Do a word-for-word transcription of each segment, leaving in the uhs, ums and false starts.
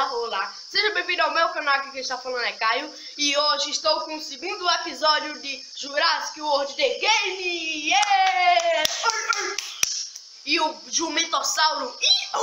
olá, olá. Seja bem-vindo ao meu canal, aqui quem está falando é Caio. E hoje estou com o segundo episódio de Jurassic World The Game. Yeah! E o Jumentossauro.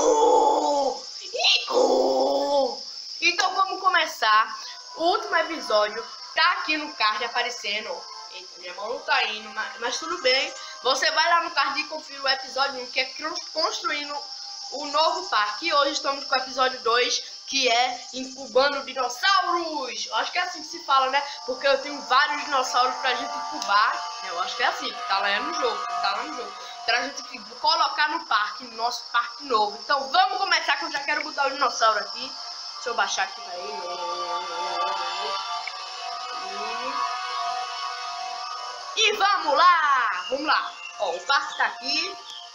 Então vamos começar. O último episódio tá aqui no card aparecendo. Eita, minha mão não tá indo, mas, mas tudo bem. Você vai lá no card e confira o episódio um, que é construindo o novo parque. E hoje estamos com o episódio dois, que é incubando dinossauros. Eu acho que é assim que se fala, né? Porque eu tenho vários dinossauros pra gente incubar. Eu acho que é assim, que tá lá no jogo, tá lá no jogo. Pra gente colocar no parque, no nosso parque novo. Então vamos começar, que eu já quero botar o dinossauro aqui. Deixa eu baixar aqui pra ele. E... e vamos lá! Vamos lá! Ó, o parque tá aqui.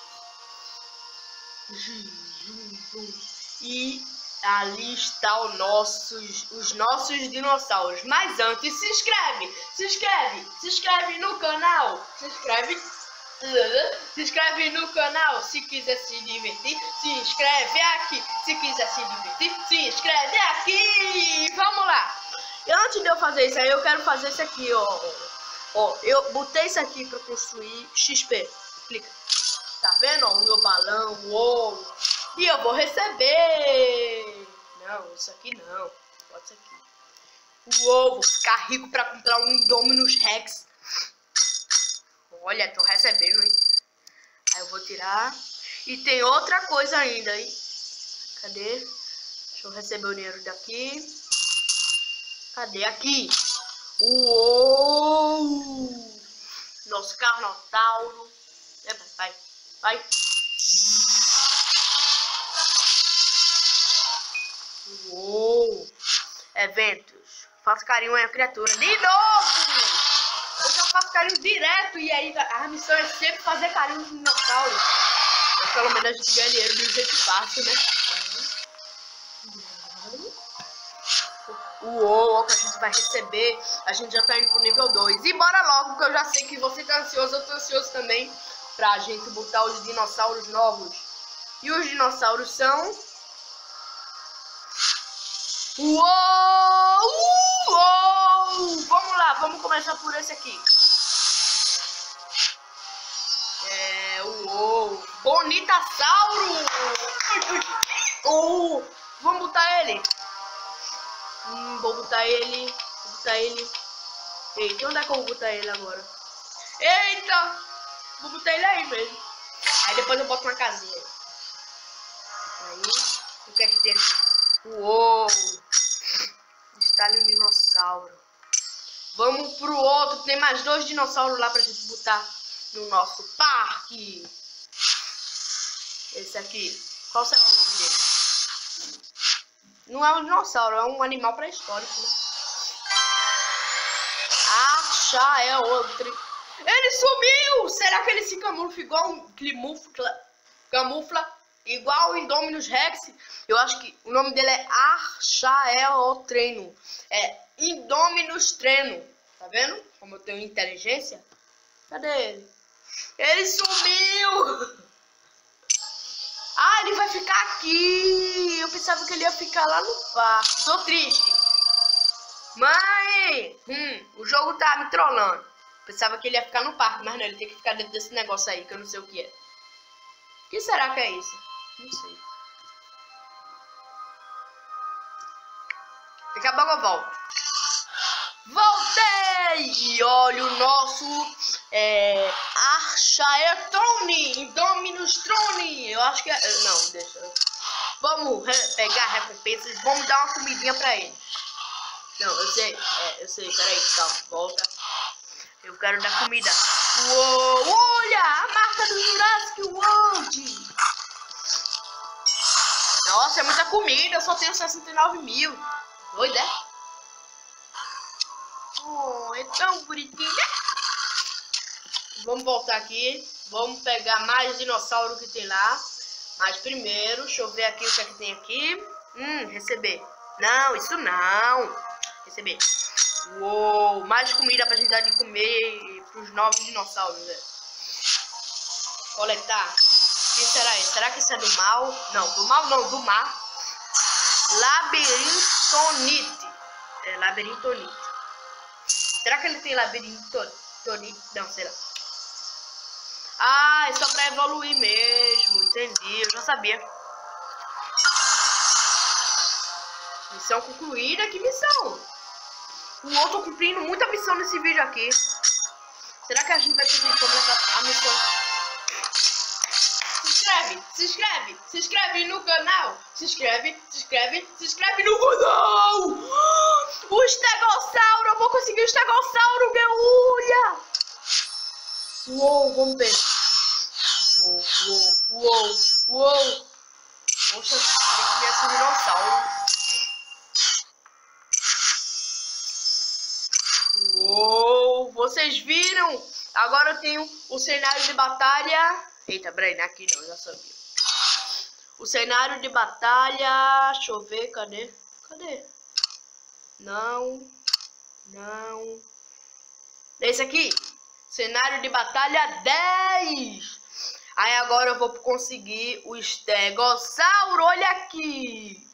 E ali está o nossos, os nossos dinossauros. Mas antes, se inscreve! Se inscreve! Se inscreve no canal! Se inscreve! Se inscreve no canal se quiser se divertir. Se inscreve aqui se quiser se divertir. Se inscreve aqui! Vamos lá! E antes de eu fazer isso aí, eu quero fazer isso aqui, ó. Ó, eu botei isso aqui para construir X P. Clica. Tá vendo? Ó, o meu balão, o ovo. E eu vou receber. Não, isso aqui não. Bota isso aqui. O ovo. Ficar rico para comprar um Indominus Rex. Olha, tô recebendo, hein? Aí eu vou tirar. E tem outra coisa ainda, hein? Cadê? Deixa eu receber o dinheiro daqui. Cadê? Aqui. Uou! Nosso Carnotauro. Vai, vai. Uou! Eventos. Faço carinho à criatura. De novo! Eu já faço carinho direto. E aí a missão é sempre fazer carinho no dinossauro. Mas pelo menos a gente ganha dinheiro de um jeito fácil, né? Uou, que a gente vai receber. A gente já tá indo pro nível dois. E bora logo, porque eu já sei que você tá ansioso. Eu tô ansioso também pra gente botar os dinossauros novos. E os dinossauros são... Uou! Uou! Vamos lá, vamos começar por esse aqui. É... Uou! Bonitassauro! Uh, vamos botar ele. Hum, vou botar ele. Vou botar ele. Eita, onde é que eu vou botar ele agora? Eita! Vou botar ele aí mesmo. Aí depois eu boto uma casinha. Aí, o que é que tem aqui? Uou! Está ali um dinossauro. Vamos pro outro. Tem mais dois dinossauros lá pra gente botar no nosso parque. Esse aqui. Qual será o nome dele? Não é um dinossauro, é um animal pré-histórico, né? Acha é outro. Ele sumiu! Será que ele se camufla igual um camufla, camufla igual o Indominus Rex? Eu acho que o nome dele é Archaeotreno. É Indominus Treno. Tá vendo? Como eu tenho inteligência. Cadê ele? Ele sumiu! Ah, ele vai ficar aqui. Eu pensava que ele ia ficar lá no parque. Tô triste. Mãe! Hum, o jogo tá me trollando. Pensava que ele ia ficar no parque, mas não, ele tem que ficar dentro desse negócio aí, que eu não sei o que é. O que será que é isso? Não sei. Daqui a pouco eu volto. Voltei! E olha o nosso é, Archaeotrone, Indominus Trone. Eu acho que é... Não, deixa. Vamos pegar recompensas. Vamos dar uma comidinha pra ele. Não, eu sei. É, eu sei. Peraí, calma. Volta. Eu quero dar comida. Uou! Olha! A marca do Jurassic World! Nossa, é muita comida. Eu só tenho sessenta e nove mil. Doido, é? Oh, é tão bonitinho, né? Vamos voltar aqui. Vamos pegar mais dinossauro que tem lá. Mas primeiro, deixa eu ver aqui o que é que tem aqui. Hum, receber. Não, isso não. Receber. Uou, mais comida pra gente dar de comer pros novos dinossauros, né? Coletar. Quem será esse? Será que isso é do mal? Não, do mal não, do mar. Labirintonite. É, labirintonite. Será que ele tem labirintonite? Não, sei lá. Ah, é só pra evoluir mesmo. Entendi, eu já sabia. Missão concluída? Que missão? Eu tô cumprindo muita missão nesse vídeo aqui. Será que a gente vai conseguir completar a missão? Se inscreve, se inscreve, se inscreve no canal. Se inscreve, se inscreve, se inscreve no canal. O estegossauro, eu vou conseguir o estegossauro, Geulha. Uou, vamos ver. Uou, uou, uou, uou. Poxa, tem que ver esse dinossauro. Uou, vocês viram? Agora eu tenho o cenário de batalha. Eita, Brain, aqui não, eu já sabia. O cenário de batalha. Deixa eu ver, cadê? Cadê? Não. Não. Esse aqui. Cenário de batalha dez. Aí agora eu vou conseguir o estegossauro. Olha aqui.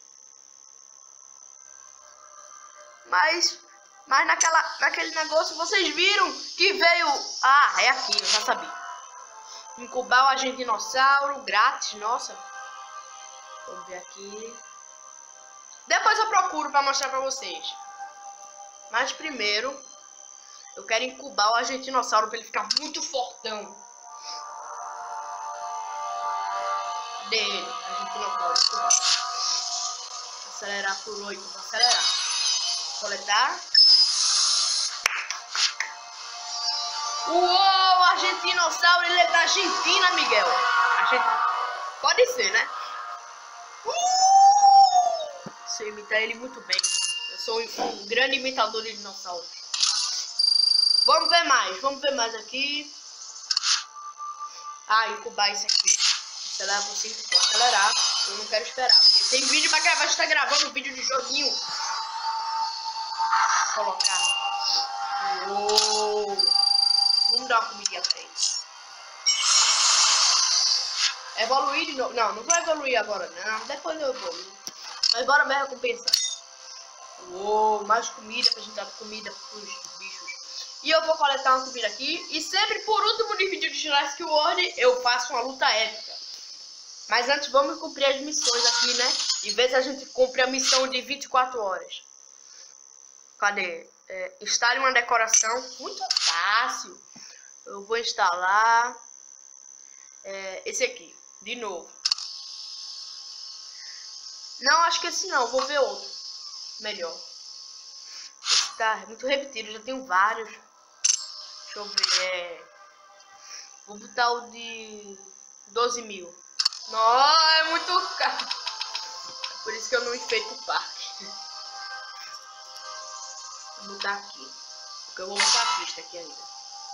Mas... Mas naquela, naquele negócio vocês viram que veio... Ah, é aqui, eu já sabia. Incubar o agente dinossauro, grátis, nossa. Vamos ver aqui. Depois eu procuro pra mostrar pra vocês. Mas primeiro, eu quero incubar o agente dinossauro pra ele ficar muito fortão. Cadê ele? Agente dinossauro, incubar. Acelerar por oito, vou acelerar. Coletar. Uou, agente dinossauro, ele é da Argentina, Miguel. Argentina. Pode ser, né? Uh! Você imita ele muito bem. Eu sou um grande imitador de dinossauros. Vamos ver mais, vamos ver mais aqui. Ah, incubar isso aqui. Acelerar por cinco, vou acelerar. Eu não quero esperar, porque tem vídeo pra gravar, a gente tá gravando vídeo de joguinho. Vou colocar. Uou. Vamos dar uma comidinha pra ele. Evoluir de novo. Não, não vou evoluir agora, não. Depois eu evoluo. Mas bora ver a recompensa. Uou, mais comida pra gente dar comida pros bichos. E eu vou coletar uma comida aqui. E sempre por último no vídeo de Jurassic World eu faço uma luta épica. Mas antes vamos cumprir as missões aqui, né? E ver se a gente cumpre a missão de vinte e quatro horas. Cadê? É, instale uma decoração. Muito fácil. Eu vou instalar é, esse aqui, de novo. Não, acho que esse não, vou ver outro. Melhor. Esse tá muito repetido, já tenho vários. Deixa eu ver, é... Vou botar o de doze mil. Não, é muito caro. É por isso que eu não enfeito o parque. Vou botar aqui. Porque eu vou botar a pista aqui ainda.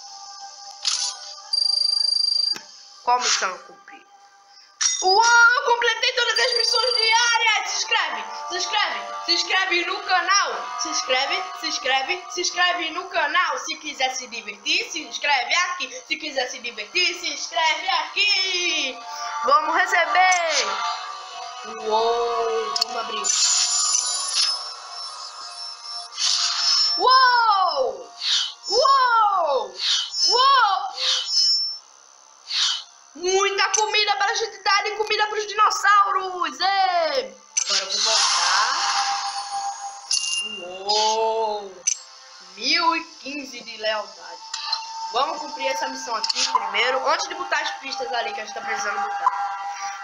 Qual missão eu cumpri? Uou, eu completei todas as missões diárias! Se inscreve, se inscreve, se inscreve no canal! Se inscreve, se inscreve, se inscreve no canal! Se quiser se divertir, se inscreve aqui! Se quiser se divertir, se inscreve aqui! Vamos receber! Uou, vamos abrir! Uou! Uou! Uou! Muita comida para a gente dar de comida para os dinossauros! Ei! Agora eu vou voltar. Uou! mil e quinze de lealdade. Vamos cumprir essa missão aqui primeiro, antes de botar as pistas ali que a gente tá precisando botar.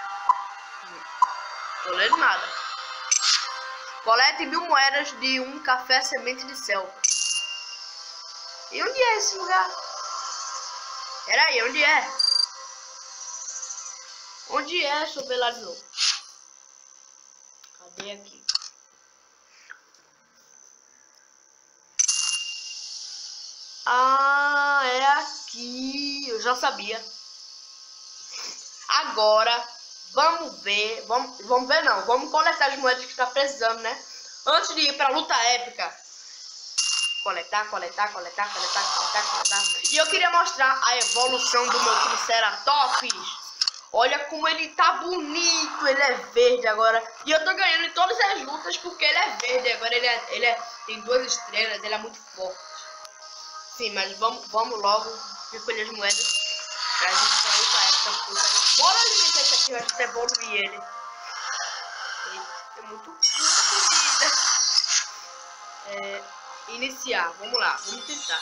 Tô lendo nada. Colete mil moedas de um café semente de selva. E onde é esse lugar? Peraí, onde é? Onde é? Deixa eu ver lá de novo. Cadê aqui? Ah, é aqui. Eu já sabia. Agora, vamos ver. Vamos, vamos ver não. Vamos coletar as moedas que tá precisando, né? Antes de ir pra luta épica. Coletar, coletar, coletar, coletar, coletar, coletar. E eu queria mostrar a evolução do meu Triceratops. Olha como ele tá bonito. Ele é verde agora. E eu tô ganhando em todas as lutas porque ele é verde. Agora ele, é, ele é, tem duas estrelas. Ele é muito forte. Sim, mas vamos, vamos logo recolher as moedas pra gente pra outra época. Bora alimentar esse aqui, eu acho que evoluir ele. Tem muito, muita comida. É, iniciar, vamos lá, vamos tentar.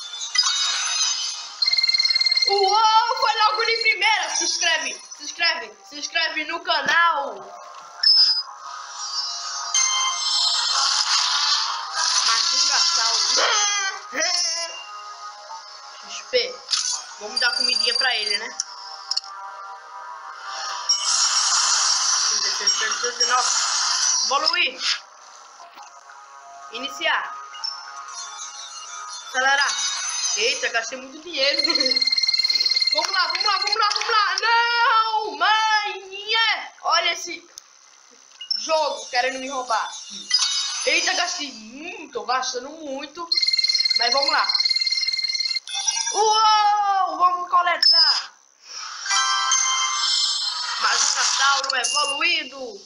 Uou, foi logo de primeira. Se inscreve, se inscreve, se inscreve no canal. Majungasauro. X P. Vamos dar comidinha pra ele, né? Evoluir. Iniciar. Acelerar. Eita, gastei muito dinheiro. Vamos lá, vamos lá, vamos lá, vamos lá. Não, mãe. Olha esse jogo querendo me roubar. Eita, gastei. Hum, tô gastando muito. Mas vamos lá. Uou, vamos coletar. Majungasauro evoluído.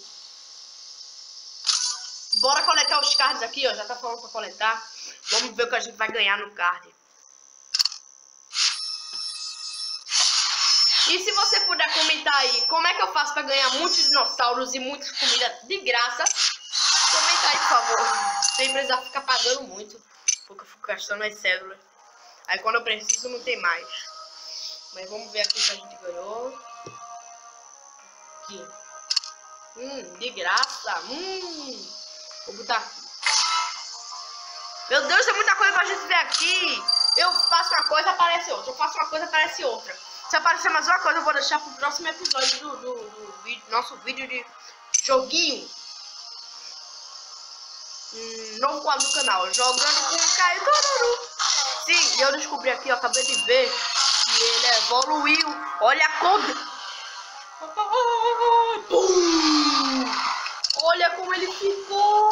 Bora coletar os cards aqui, ó. Já tá falando pra coletar. Vamos ver o que a gente vai ganhar no card. E se você puder comentar aí como é que eu faço pra ganhar muitos dinossauros e muitas comidas de graça, comenta aí, por favor. Sem precisar ficar pagando muito, porque eu fico gastando as cédulas. Aí quando eu preciso não tem mais. Mas vamos ver aqui o que a gente ganhou. Aqui. Hum, de graça. Hum. Vou botar aqui. Meu Deus, tem muita coisa pra gente ver aqui. Eu faço uma coisa, aparece outra. Eu faço uma coisa, aparece outra. Se aparecer mais uma coisa, eu vou deixar pro próximo episódio do, do, do vídeo, nosso vídeo de joguinho. Hum, novo quadro do canal, jogando com o Caio Tururu. Sim, eu descobri aqui, eu acabei de ver que ele evoluiu. Olha a cor. Olha como ele ficou.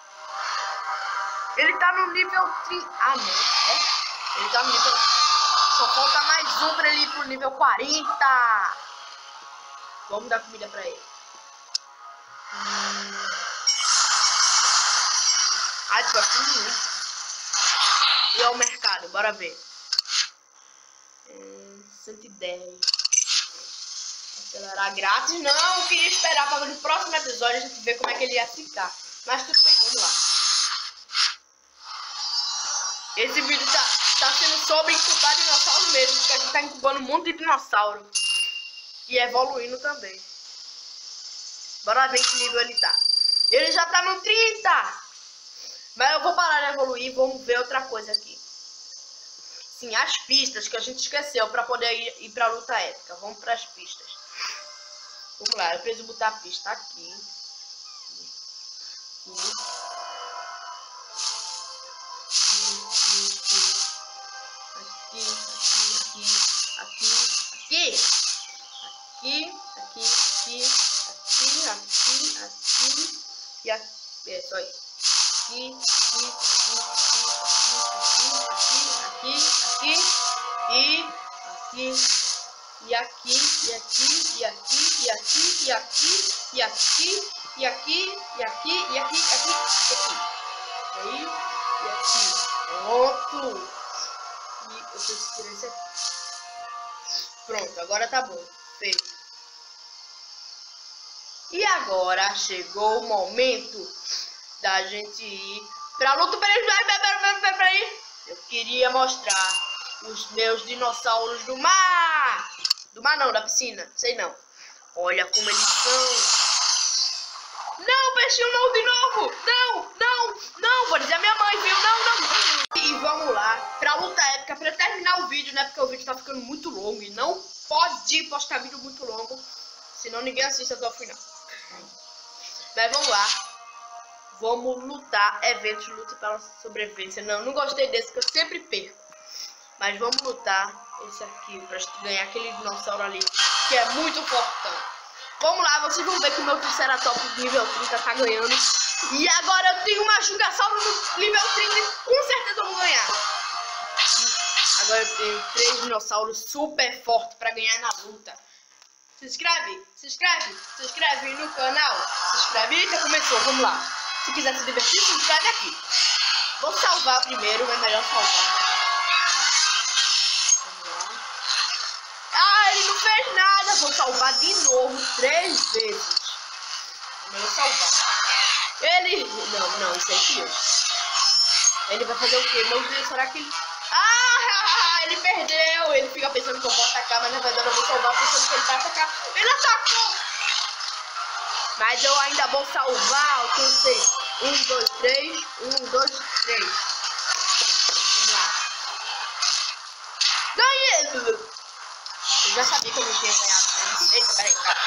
Ele tá no nível trinta. Ah, não. É? Ele tá no nível. Só falta mais um pra ele ir pro nível quarenta. Vamos dar comida pra ele. Hum. Ai, tô gostando muito. E ao mercado, bora ver. Hum, cento e dez. Acelerar grátis. Não, eu queria esperar para no próximo episódio a gente ver como é que ele ia ficar. Mas tudo bem, vamos lá. Esse vídeo tá, tá sendo sobre incubar dinossauro mesmo, porque a gente tá incubando um monte de dinossauro. E evoluindo também. Bora ver que nível ele tá. Ele já tá no trinta. Mas eu vou parar de evoluir e vamos ver outra coisa aqui. Sim, as pistas que a gente esqueceu para poder ir, ir pra luta épica. Vamos para as pistas. Vamos lá, eu preciso botar a pista aqui. Aqui. Aqui, aqui, aqui, aqui, aqui, aqui, aqui, aqui, aqui, aqui, e aqui, é só isso. Aqui, aqui, aqui, aqui, aqui, aqui, aqui, e aqui, e aqui, e aqui, e aqui, e aqui, e aqui, e aqui, e aqui, e aqui, e aqui, e aqui. Aí, e aqui. Pronto. E eu preciso tirar esse aqui. Pronto, agora tá bom. Feito. E agora chegou o momento da gente ir pra luta. Peraí, peraí, peraí, peraí, peraí. Eu queria mostrar os meus dinossauros do mar. Do mar não, da piscina. Sei não. Olha como eles são. Não, peixinho não, de novo. Não, não, não. Vou dizer a minha mãe, viu? Não, não. E vamos lá pra luta épica, pra terminar o vídeo, né? Porque o vídeo tá ficando muito longo e não pode postar vídeo muito longo, senão ninguém assiste até o final. Mas vamos lá. Vamos lutar. Eventos, luta pela sobrevivência. Não, não gostei desse, que eu sempre perco. Mas vamos lutar esse aqui, pra ganhar aquele dinossauro ali, que é muito fortão. Vamos lá, vocês vão ver que o meu Triceratops nível trinta tá ganhando. E agora eu tenho uma Jungasauro no nível trinta e com certeza eu vou ganhar. Agora eu tenho três dinossauros super fortes pra ganhar na luta. se inscreve, se inscreve, se inscreve no canal. Se inscreve. Eita, começou, vamos lá. Se quiser se divertir, se inscreve aqui. Vou salvar primeiro, é melhor salvar. Vamos lá. Ah, ele não fez nada. Vou salvar de novo, três vezes. É melhor salvar. Ele... Não, não, isso aqui eu. Ele vai fazer o quê? Meu Deus, será que ele... Ah, ele perdeu. Ele fica pensando que eu vou atacar, mas na verdade eu vou salvar pensando que ele vai atacar. Ele atacou. Mas eu ainda vou salvar, eu pensei. Um, dois, três. Um, dois, três. Vamos lá. Ganhei! Eu já sabia que eu não tinha ganhado mesmo. Eita, peraí, calma,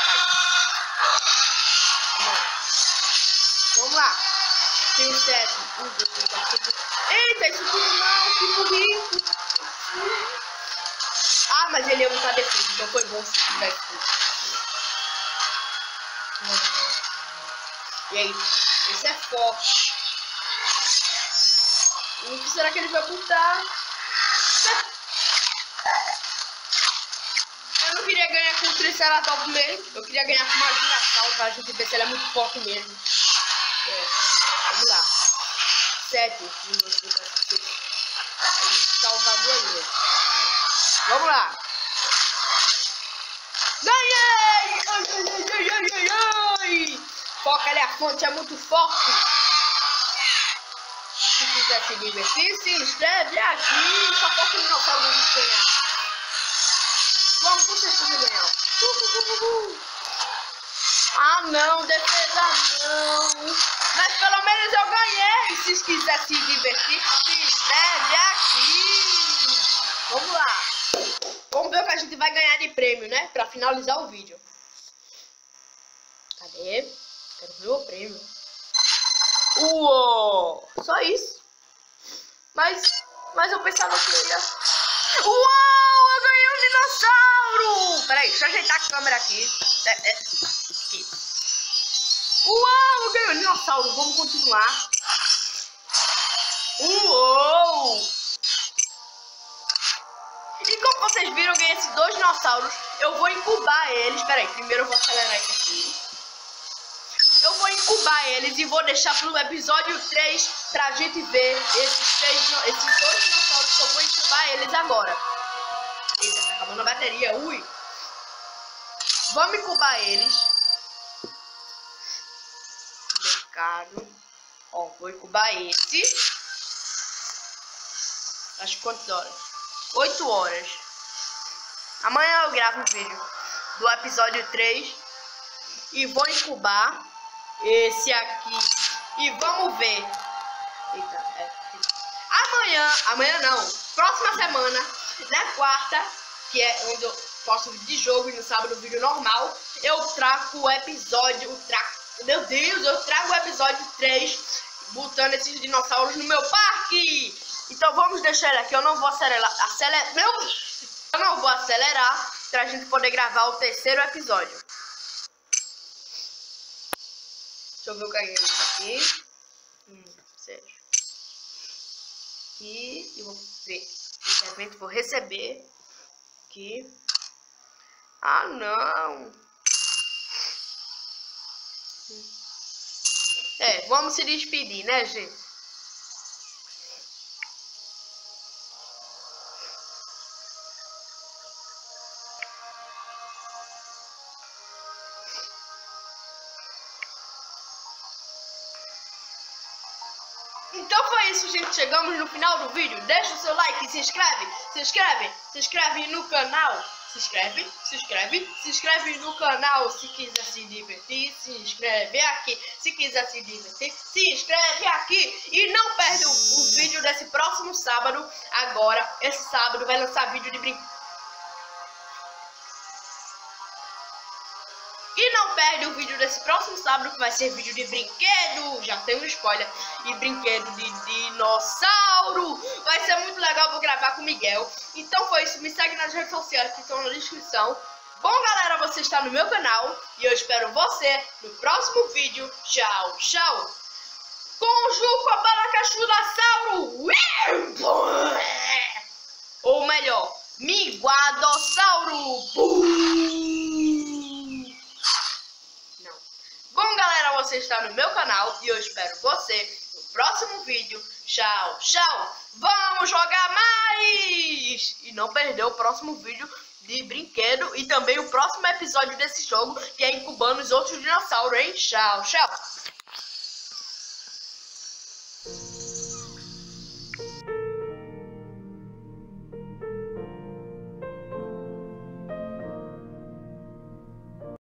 calma. Vamos lá. Tem sete. Um, dois, três, quatro. Eita, isso tudo não, que morri. Ah, mas ele ia lutar defesa, então foi bom se tivesse tudo. E aí, esse é forte. O que será que ele vai botar? Eu não queria ganhar com o Triceratops mesmo. Eu queria ganhar com uma Girassol pra gente ver se ele é muito forte mesmo. É, vamos lá. Sete. Salvador aí. Vamos lá. Ganhei! Ai, ai, ai, ai, ai, ai. Foca, elefante é muito forte. Se quiser se divertir, se inscreve aqui. Só falta o dinossauro ganhar. Vamos com certeza ganhar. Uh, uh, uh, uh. Ah não, defesa não. Mas pelo menos eu ganhei. Se quiser se divertir, se inscreve aqui. Vamos lá. Vamos ver o que a gente vai ganhar de prêmio, né? Pra finalizar o vídeo. Cadê? Quero ver o prêmio. Uou! Só isso. Mas, mas eu pensava que eu ia... Uou! Eu ganhei um dinossauro! Peraí, deixa eu ajeitar a câmera aqui. É, é, aqui. Uou! Eu ganhei um dinossauro. Vamos continuar. Uou! E como vocês viram, eu ganhei esses dois dinossauros. Eu vou incubar eles. Peraí, primeiro eu vou acelerar isso aqui. Eu vou incubar eles e vou deixar pro episódio três pra gente ver esses, três, esses dois dinossauros que eu vou incubar eles agora. Eita, tá acabando a bateria, ui. Vamos incubar eles. Mercado. Ó, vou incubar esse. Acho que quantas horas? oito horas. Amanhã eu gravo um vídeo do episódio três. E vou incubar esse aqui. E vamos ver. Eita, é. Amanhã, amanhã não. Próxima semana, na quarta, que é onde eu posto vídeo de jogo, e no sábado vídeo normal, eu trago o episódio. Eu trago, meu Deus, eu trago o episódio três, botando esses dinossauros no meu parque. Então vamos deixar ele aqui. Eu não vou acelerar. acelerar meu, eu não vou acelerar pra gente poder gravar o terceiro episódio. Deixa eu ver o que é isso aqui. Hum, sério. Aqui. E vou ver. Esse evento vou receber. Aqui. Ah, não. É, vamos se despedir, né, gente? Então foi isso, gente. Chegamos no final do vídeo. Deixa o seu like, se inscreve, se inscreve, se inscreve no canal. Se inscreve, se inscreve, se inscreve no canal. Se quiser se divertir, se inscreve aqui. Se quiser se divertir, se inscreve aqui. E não perde o, o vídeo desse próximo sábado. Agora, esse sábado vai lançar vídeo de brinquedo. E não perde o vídeo desse próximo sábado, que vai ser vídeo de brinquedo. Já tem um spoiler. E brinquedo de dinossauro. Vai ser muito legal, vou gravar com o Miguel. Então foi isso, me segue nas redes sociais que estão na descrição. Bom, galera, você está no meu canal. E eu espero você no próximo vídeo. Tchau, tchau. Conju com a Balacachudasauro. Ou melhor, Miguadossauro. está no meu canal e eu espero você no próximo vídeo. Tchau, tchau! Vamos jogar mais! E não perder o próximo vídeo de brinquedo e também o próximo episódio desse jogo, que é incubando os outros dinossauros, hein? Tchau, tchau!